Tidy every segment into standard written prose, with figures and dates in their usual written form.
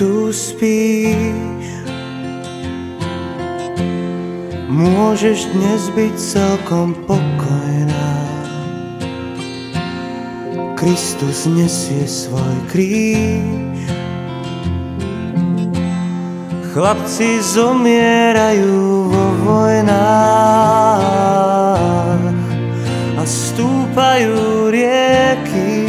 tu spíš, môžeš dnes byť celkom pokojná. Kristus nesie svoj kríž. Chlapci zomierajú vo vojnách a stúpajú rieky.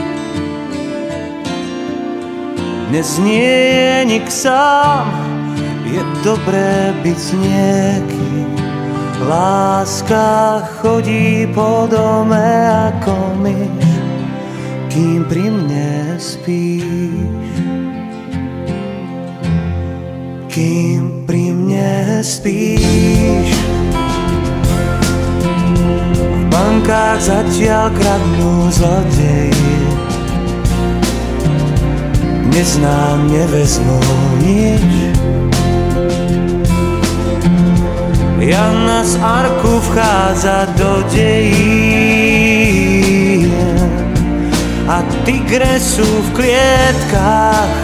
Dnes nie je nik sám, je dobré byť s niekým. Láska chodí po dome ako myš, kým pri mne spíš. Kým pri mne spíš. V bankách zatiaľ kradnú zlodeji, dnes nám nevezmú nič. Jana z arku vchádza do dejín a tigre sú v klietkách.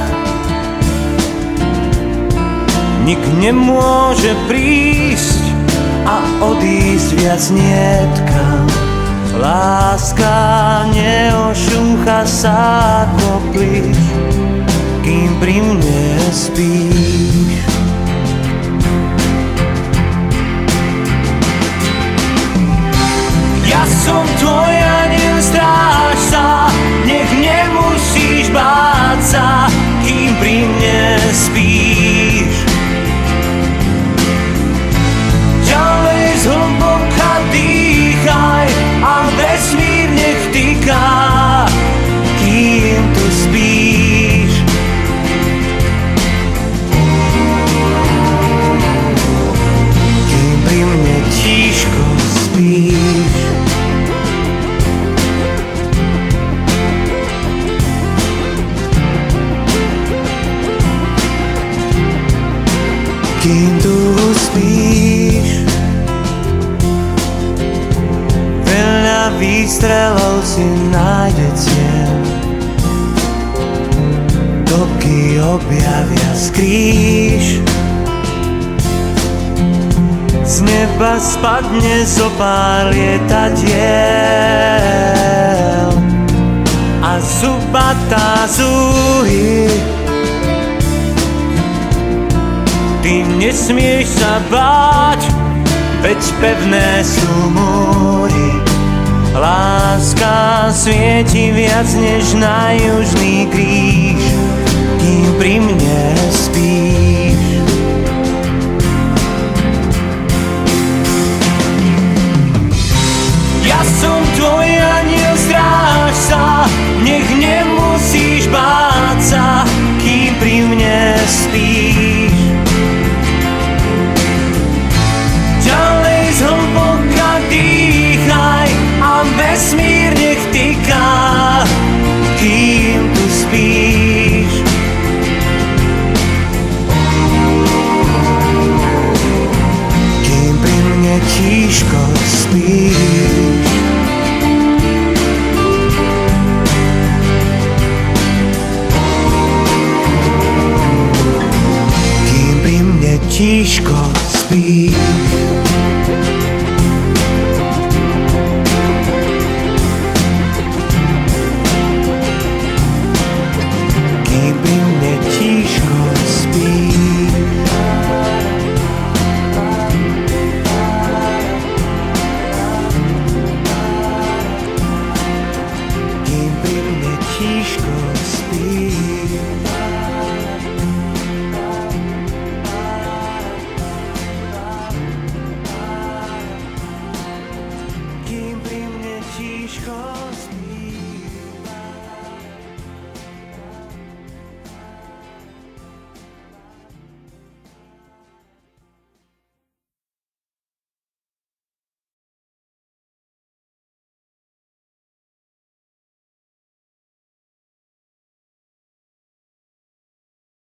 Nik nemôže prísť a odísť viac nietkam. Láska neošúcha sa ako plíš, kým pri mne spíš. Ja som tvoj aniel strážca, nech nemusíš báť sa, kým pri mne spíš. Ďalej zhlboka dýchaj a vesmír nech týka, kým tu spíš. Kým pri mne tížko spíš. Kým tu spíš. Veľa výstrelov si nájde cieľ, toky objavia skrýš. Z neba spadne zopár lietadiel a zubatá zúhy. Ty nesmieš sa báť, veď pevné sú múry. Láska svieti viac než na južný kríž, kým pri mne spíš. Ja som tvoj aniel strážca, nech nemusíš báť sa, kým pri mne spíš.